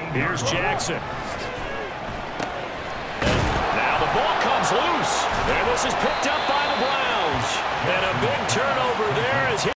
Here's Jackson. And now the ball comes loose. And this is picked up by the Browns. And a big